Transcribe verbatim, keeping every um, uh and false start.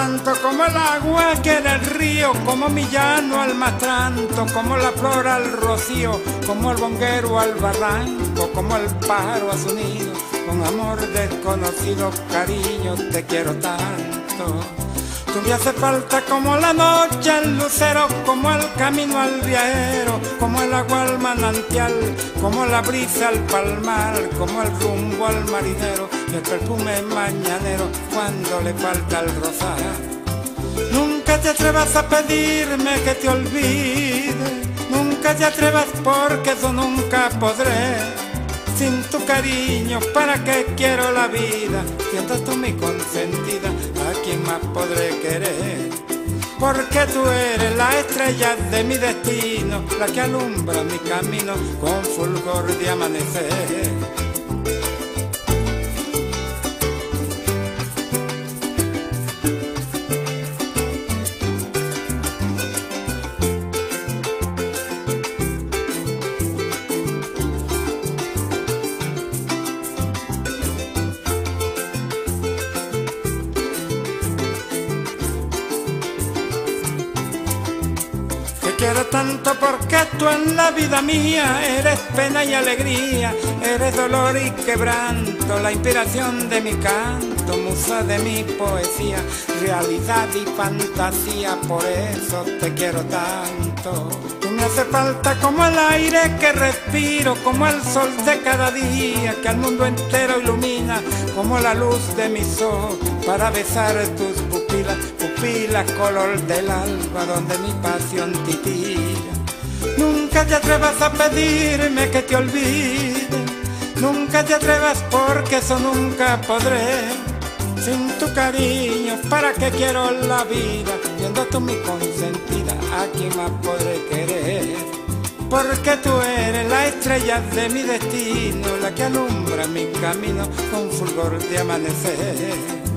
tanto como el agua que era el río, como mi llano al matranto, como la flor al rocío, como el bonguero al barranco, como el pájaro a su nido, con amor desconocido, cariño, te quiero tanto. Tú me haces falta como la noche al lucero, como el camino al viajero, como el agua al manantial, como la brisa al palmar, como el rumbo al marinero y el perfume mañanero cuando le falta el rosar. Nunca te atrevas a pedirme que te olvide, nunca te atrevas porque eso nunca podré. Sin tu cariño, ¿para qué quiero la vida? Siendo tú mi consentida, ¿a quién más podré querer? Porque tú eres la estrella de mi destino, la que alumbra mi camino con fulgor de amanecer. Te quiero tanto porque tú en la vida mía eres pena y alegría, eres dolor y quebranto, la inspiración de mi canto, musa de mi poesía, realidad y fantasía, por eso te quiero tanto. Tú me haces falta como el aire que respiro, como el sol de cada día que al mundo entero ilumina, como la luz de mis ojos para besar tus pupilas, pupilas color del alba donde mi pasión titila. Nunca te atrevas a pedirme que te olvide, nunca te atrevas porque eso nunca podré. Sin tu cariño, ¿para qué quiero la vida? Siendo tú mi consentida, ¿a quién más podré querer? Porque tú eres la estrella de mi destino, la que alumbra mi camino con fulgor de amanecer.